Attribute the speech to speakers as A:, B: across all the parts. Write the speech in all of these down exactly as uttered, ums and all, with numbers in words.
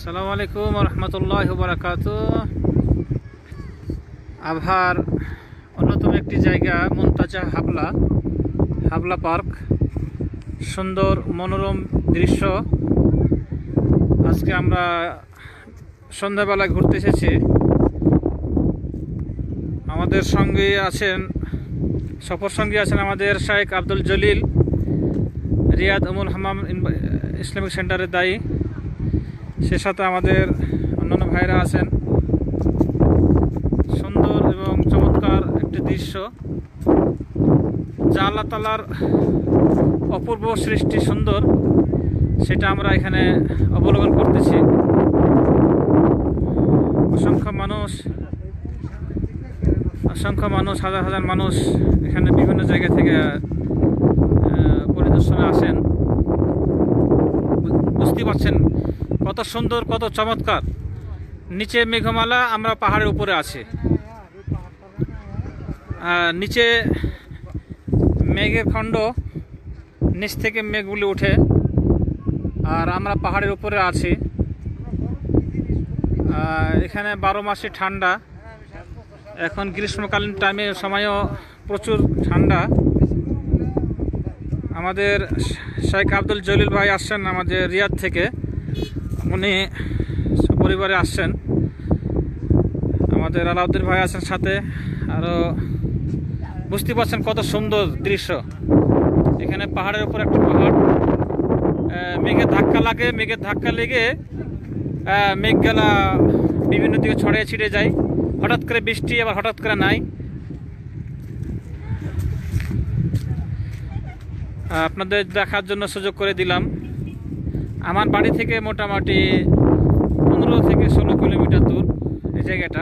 A: আসসালামু আলাইকুম রহমতুল্লাহি ওয়া বারাকাতুহু। আবহার অন্যতম একটি জায়গা মুনতাজা হাবলা হাবলা পার্ক, সুন্দর মনোরম দৃশ্য। আজকে আমরা সন্ধ্যাবেলা ঘুরতে এসেছি। আমাদের সঙ্গে আছেন সফর সঙ্গী আছেন আমাদের Sheikh Abdul Jalil, Riyadh Umm al Hamam Islamic সেন্টারের দায়ী। সে সাথে আমাদের অন্যান্য ভাইরা আছেন। সুন্দর এবং চমৎকার একটি দৃশ্য, যা আল্লাহ তাআলার অপূর্ব সৃষ্টি, সুন্দর, সেটা আমরা এখানে অবলোকন করতেছি। অসংখ্য মানুষ অসংখ্য মানুষ হাজার হাজার মানুষ এখানে বিভিন্ন জায়গা থেকে পরিদর্শনে আসেন। বুঝতে পারছেন কত সুন্দর, কত চমৎকার। নিচে মেঘমালা, আমরা পাহাড়ের উপরে আছি। নিচে মেঘের খণ্ড, নিচ থেকে মেঘগুলি উঠে, আর আমরা পাহাড়ের উপরে আছি। এখানে বারো মাসে ঠান্ডা। এখন গ্রীষ্মকালীন টাইমে সময়ও প্রচুর ঠান্ডা। আমাদের শেখ আব্দুল জলিল ভাই আসছেন আমাদের রিয়াদ থেকে, উনি পরিবারে আসছেন। আমাদের আলাউদ্দিন ভাই আছেন সাথে। আরও বুঝতে পারছেন কত সুন্দর দৃশ্য। এখানে পাহাড়ের উপর একটা পাহাড়, মেঘের ধাক্কা লাগে, মেঘের ধাক্কা লেগে মেঘগুলা বিভিন্ন দিকে ছড়িয়ে ছিটে যায়। হঠাৎ করে বৃষ্টি, আবার হঠাৎ করে নাই। আপনাদের দেখার জন্য সুযোগ করে দিলাম। আমার বাড়ি থেকে মোটামুটি পনেরো থেকে ষোলো কিলোমিটার দূর এই জায়গাটা।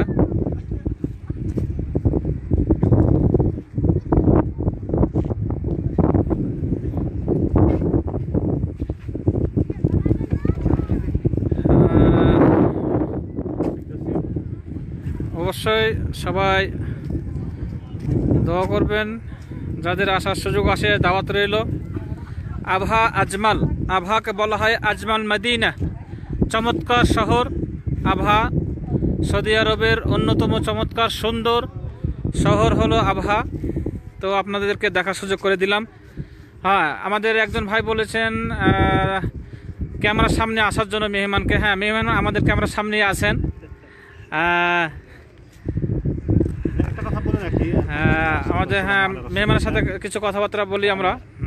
A: অবশ্যই সবাই দোয়া করবেন, যাদের আসার সুযোগ আসে দাওয়াত রইল। আবহা আজমাল, আবহাকে বলা হয় আজমাল মদিনা, চমৎকার শহর। আবহা সৌদি আরবের অন্যতম চমৎকার সুন্দর শহর হলো আবহা। তো আপনাদেরকে দেখার সুযোগ করে দিলাম। হ্যাঁ, আমাদের একজন ভাই বলেছেন ক্যামেরার সামনে আসার জন্য মেহমানকে। হ্যাঁ, মেহমান আমাদের ক্যামেরার সামনেই আছেন। আমাদের হ্যাঁ মেহমানের সাথে কিছু কথাবার্তা বলি আমরা।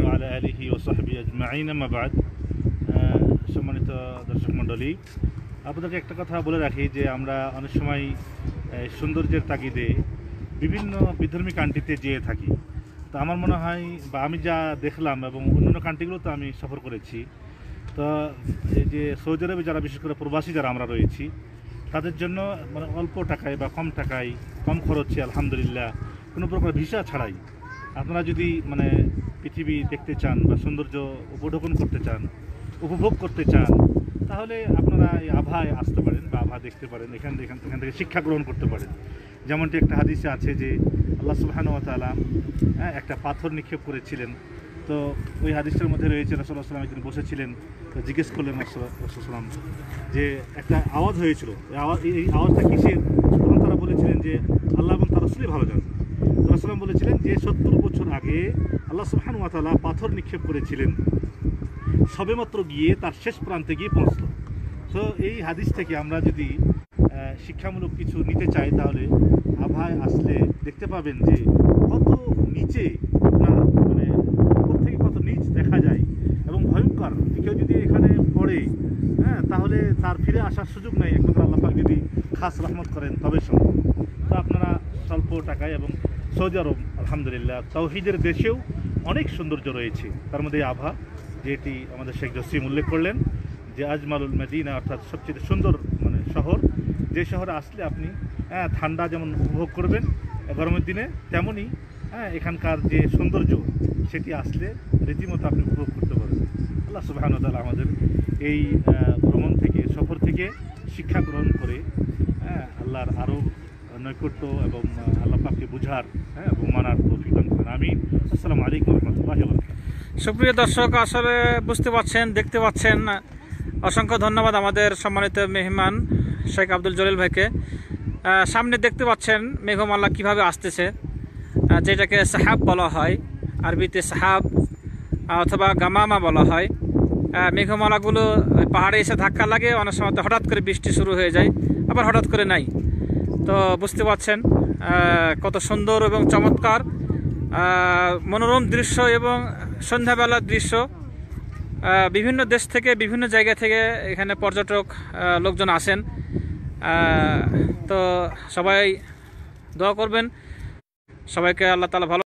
B: সম্মানিত দর্শক মণ্ডলী, আপনাদেরকে একটা কথা বলে রাখি যে আমরা অনেক সময় সৌন্দর্যের তাগিদে বিভিন্ন বিধর্মী কান্ট্রিতে যেয়ে থাকি। তো আমার মনে হয়, বা আমি যা দেখলাম এবং অন্যান্য কান্ট্রিগুলো তো আমি সফর করেছি, তো এই যে সৌদি আরবে যারা বিশেষ করে প্রবাসী যারা আমরা রয়েছি, তাদের জন্য মানে অল্প টাকায় বা কম টাকায়, কম খরচে আলহামদুলিল্লাহ কোনো প্রকার ভিসা ছাড়াই আপনারা যদি মানে পৃথিবী দেখতে চান বা সৌন্দর্য উপঢৌকন করতে চান, উপভোগ করতে চান, তাহলে আপনারা এই আবহায় আসতে পারেন বা আবহাওয়া দেখতে পারেন। এখান এখান এখান থেকে শিক্ষা গ্রহণ করতে পারেন। যেমনটি একটা হাদিসে আছে যে আল্লাহ সুবহানাহু ওয়া তাআলা একটা পাথর নিক্ষেপ করেছিলেন। তো ওই হাদিসটার মধ্যে রয়েছে রাসূলুল্লাহ সাল্লাল্লাহু আলাইহি ওয়াসাল্লাম একদিন বসেছিলেন, তো জিজ্ঞেস করলেন রাসূলুল্লাহ যে একটা আওয়াজ হয়েছিল, এই আওয়াজ এই আওয়াজটা কিসের? তখন তারা বলেছিলেন যে আল্লাহ এবং তার রাসূলই ভালো জানেন। রাসূলুল্লাহ বলেছিলেন যে সত্তর বছর আগে আল্লাহ সুবহানাহু ওয়া তাআলা পাথর নিক্ষেপ করেছিলেন, সবেমাত্র গিয়ে তার শেষ প্রান্তে গিয়ে পৌঁছল। তো এই হাদিস থেকে আমরা যদি শিক্ষামূলক কিছু নিতে চাই, তাহলে আবহাওয়ায় আসলে দেখতে পাবেন যে কত নিচে আপনার মানে উপর থেকে কত নিচ দেখা যায় এবং ভয়ঙ্কর। কেউ যদি এখানে পড়ে, হ্যাঁ, তাহলে তার ফিরে আসার সুযোগ নেই, একমাত্র আল্লাহ পাক যদি খাস রহমত করেন তবে সম্ভব। তো আপনারা স্বল্প টাকায়, এবং সৌদি আরব আলহামদুলিল্লাহ তাওহীদের দেশেও অনেক সৌন্দর্য রয়েছে, তার মধ্যে আবহা, যেটি আমাদের শেখ জসিম উল্লেখ করলেন যে আজমালুল মদিনা, অর্থাৎ সবচেয়ে সুন্দর মানে শহর, যে শহরে আসলে আপনি হ্যাঁ ঠান্ডা যেমন উপভোগ করবেন গরমের দিনে, তেমনই হ্যাঁ এখানকার যে সৌন্দর্য সেটি আসলে রীতিমতো আপনি উপভোগ করতে পারবেন। আল্লাহ সুবহানাহু ওয়া তাআলা আমাদের এই ভ্রমণ থেকে, সফর থেকে শিক্ষা গ্রহণ করে হ্যাঁ আল্লাহর আরও নৈকট্য এবং আল্লাহ পাককে বুঝার হ্যাঁ এবং মানার তৌফিক দান করেন। আমিন। আসসালামু আলাইকুম ওয়া রাহমাতুল্লাহি ওয়া বারাকাতুহু।
A: সুপ্রিয় দর্শক, আসলে বুঝতে পারছেন, দেখতে পাচ্ছেন অসংখ্য ধন্যবাদ আমাদের সম্মানিত মেহমান শেখ আব্দুল জলিল ভাইকে। সামনে দেখতে পাচ্ছেন মেঘমালা কিভাবে আসতেছে, যেটাকে সাহাব বলা হয়, আরবিতে সাহাব অথবা গামামা বলা হয়। মেঘমালাগুলো পাহাড়ে এসে ধাক্কা লাগে, অনেক সময় হঠাৎ করে বৃষ্টি শুরু হয়ে যায়, আবার হঠাৎ করে নাই। তো বুঝতে পারছেন কত সুন্দর এবং চমৎকার মনোরম দৃশ্য এবং সন্ধ্যাবেলার দৃশ্য। বিভিন্ন দেশ থেকে বিভিন্ন জায়গা থেকে এখানে পর্যটক লোকজন আসেন। তো সবাই দোয়া করবেন, সবাইকে আল্লাহ তাআলা ভালো